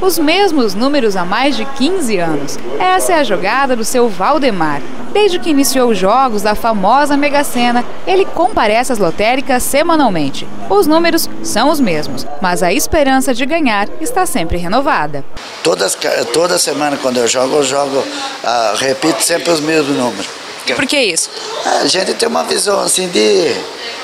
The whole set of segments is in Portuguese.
os mesmos números há mais de 15 anos. Essa é a jogada do seu Valdemar. Desde que iniciou os jogos da famosa Mega Sena, ele comparece às lotéricas semanalmente. Os números são os mesmos, mas a esperança de ganhar está sempre renovada. Toda semana quando eu jogo, repito sempre os mesmos números. E por que isso? A gente tem uma visão assim de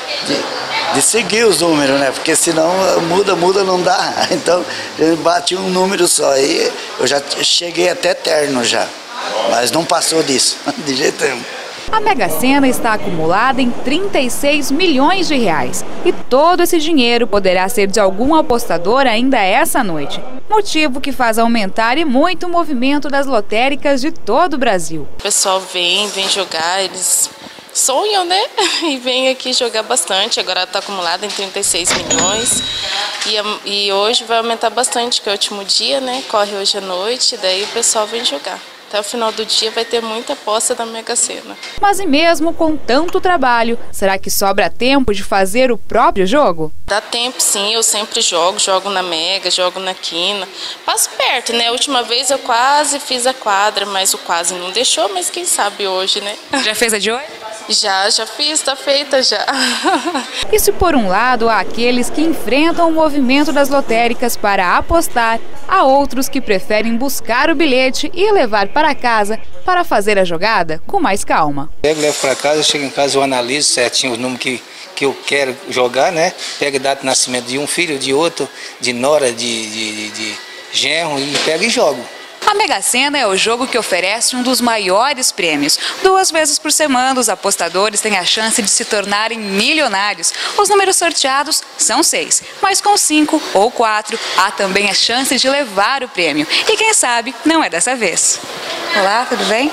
seguir os números, né? Porque senão muda, não dá. Então, eu bati um número só e eu já cheguei até terno já. Mas não passou disso, de jeito nenhum. A Mega Sena está acumulada em 36 milhões de reais. E todo esse dinheiro poderá ser de algum apostador ainda essa noite. Motivo que faz aumentar e muito o movimento das lotéricas de todo o Brasil. O pessoal vem jogar, eles sonham, né? E vem aqui jogar bastante. Agora está acumulada em 36 milhões. E hoje vai aumentar bastante, que é o último dia, né? Corre hoje à noite, daí o pessoal vem jogar. Até o final do dia vai ter muita aposta da Mega Sena. Mas e mesmo com tanto trabalho, será que sobra tempo de fazer o próprio jogo? Dá tempo sim, eu sempre jogo na Mega, jogo na Quina. Passo perto, né? A última vez eu quase fiz a quadra, mas o quase não deixou, mas quem sabe hoje, né? Já fez a de hoje? Já fiz, tá feita já. E se por um lado há aqueles que enfrentam o movimento das lotéricas para apostar, há outros que preferem buscar o bilhete e levar para casa para fazer a jogada com mais calma. Levo para casa, chego em casa, eu analiso certinho os números que eu quero jogar, né? Pego a data de nascimento de um filho, de outro, de nora, de genro, e pego e jogo. A Mega Sena é o jogo que oferece um dos maiores prêmios. 2 vezes por semana, os apostadores têm a chance de se tornarem milionários. Os números sorteados são 6, mas com 5 ou 4 há também a chance de levar o prêmio. E quem sabe, não é dessa vez. Olá, tudo bem?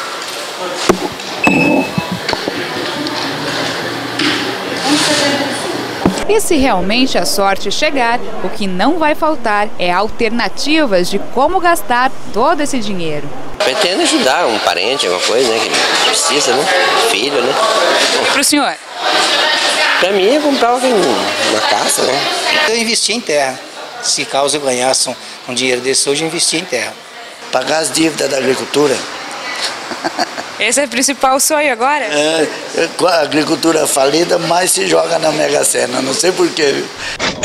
E se realmente a sorte chegar, o que não vai faltar é alternativas de como gastar todo esse dinheiro. Pretendo ajudar um parente, alguma coisa, né, que precisa, né, filho, né. Para o senhor? Para mim é comprar uma casa, né. Eu investi em terra. Se caso eu ganhasse um dinheiro desse hoje, eu investi em terra. Pagar as dívidas da agricultura. Esse é o principal sonho agora? Com a agricultura falida, mais se joga na Mega Sena, não sei porquê.